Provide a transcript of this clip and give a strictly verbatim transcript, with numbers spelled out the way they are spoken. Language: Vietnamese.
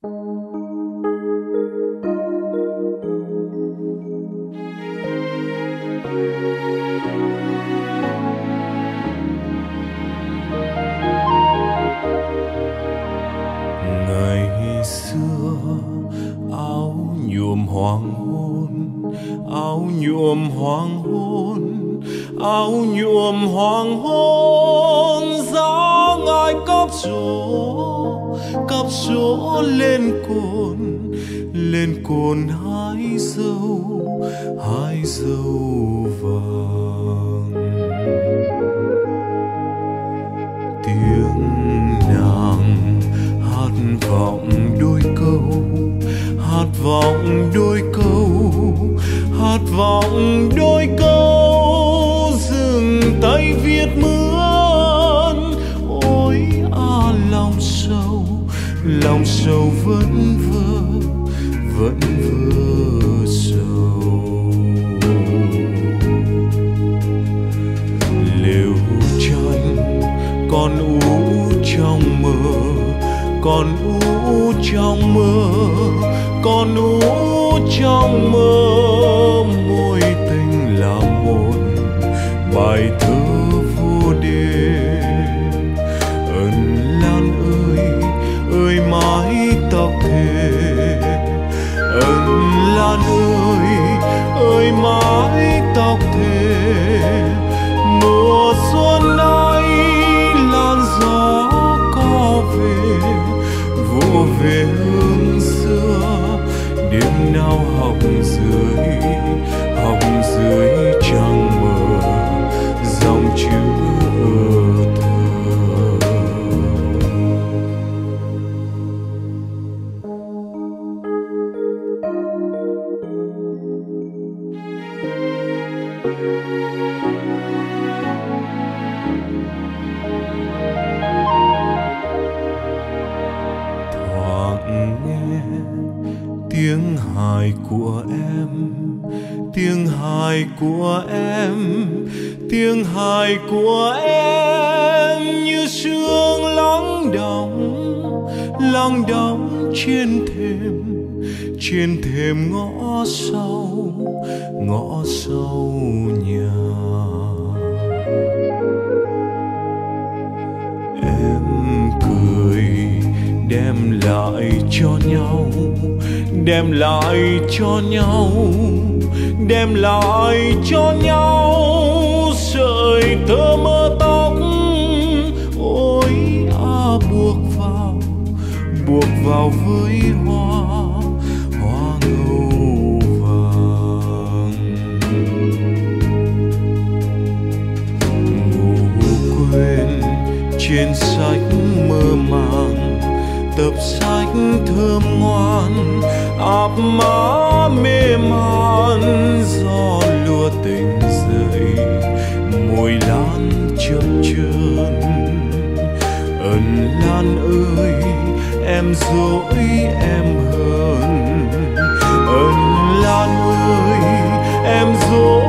Ngày xưa áo nhuộm hoàng hôn, áo nhuộm hoàng hôn, áo nhuộm hoàng hôn, dáng ai cắp gió, cắp gió lên cồn, lên cồn hái dâu, hái dâu vàng. Tiếng nàng hát vọng đôi câu, hát vọng đôi câu, hát vọng đôi câu, dừng tay viết mướn. Ôi à lòng sầu, lòng sầu vẫn vơ, vẫn vơ sầu. Lều tranh con ú trong mơ, con ú trong mơ, con ú trong mơ. Mối tình là một bài thơ vô đêm. Ân Lan ơi, ơi mái tóc thề. Ân Lan ơi, ơi mái tóc thề. Mùa xuân nay lan gió có về, vô về hương xưa. Đêm nào học dưới, học dưới trăng mờ, dòng chữ thơ. Thoáng nghe tiếng hài của em, tiếng hài của em, tiếng hài của em như sương lắng đọng, lắng đọng trên thềm, trên thềm ngõ sau, ngõ sau nhà. Em cười đem lại cho nhau, đem lại cho nhau, đem lại cho nhau sợi tơ mơ tóc. Ôi à buộc vào, buộc vào với hoa, hoa ngâu vàng. Ngủ quên trên sách mơ màng, tập sách thơm ngoan, áp má mê man. Gió lùa tình dậy, mùi lan chập chờn. Ân Lan ơi, em dỗi em hơn. Ân Lan ơi, em dỗi